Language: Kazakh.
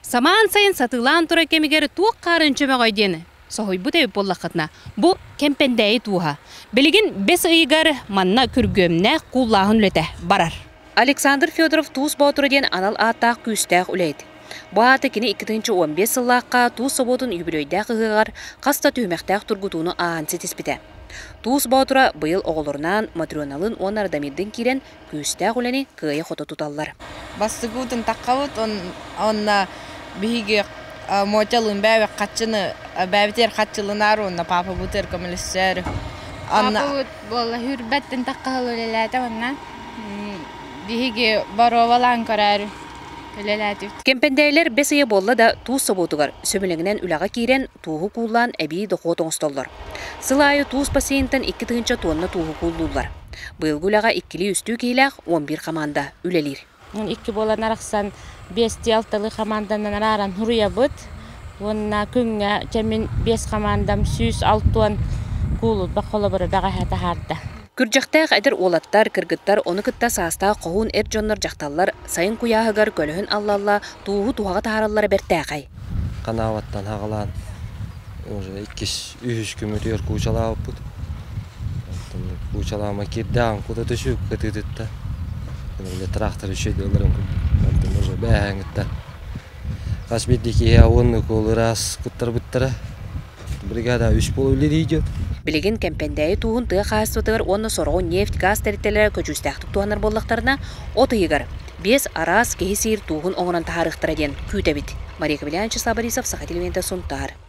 Саман сайын сатылан тура кемигер туық қарынчы мәғайдені. Соғой бұ тәуіп боллақытына. Бұ кемпендәйі туға. Білігін бес ұйығар манна күргөміне құллағын үлеті барар. Александр Федоров туыс баутырден анал аттақ күстәқ үлейді. Бұаты кені 2-15 сыллаққа туыс соботын үбірөйдәқ ұғығар қаста түймәқтәқ тұргутуыны ағансы теспіті. Туыс баутыра бұйыл оғылырынан матрионалын он ардамиддің керен күстәқ үләне күйе қоты тұталылар. Бастығудың таққауыт, онна бігі мотялын бәві қатшыны, бәвітер қатшылынар, онна папа бұтыр көмілістер. Папа бұт болы хүрбәттін таққалы өлеләді, онна бігі баровалан көрәрі. Кемпендейлер бесeye болла да туус соботугар сөмелеңінен үлаға кейрен туғы куллан әбей доқуы тоңстоллар. Сылайы туус пациенттен 2 тонна туғы куллулар. Бұйылғы үлаға 2 үстü кейләқ 11 команда үлелер. 2 болан арақсан 5-6 команданан аран хуруя бұд. Онна күнге жәмен 5 командам 6 кулут бақылы бұры баға хәті харды. Күржақтақ әдір олаттар, кіргіттар, оны күтті саста қоғын әр жонлар жақталар, сайын құяғығар көліхін аллалла, туғы туғаға тағаралары бәртәқай. Қанаваттан ағалан, 2-3 күмір күчалауып бұд. Күчалауыма кепдәғын құды түшіп күтідітті. Трактор үшеді оларын күтті. Бәғін күтті. Қашбетдеке оны қолы рас күттір бұттыры. Бригада 3 болу үлері идет. Білеген кемпендәйі туғын тұғы қағыстығыр оны сорғын нефт, газ тәреттелері көжістәқтік туғанар боллақтарына отығығыр. 5 арас кейсейір туғын оңынан тағарықтыр әден күйті біт. Мария Кабелянчы Сабарисов, Сақа телевенті Сунтар.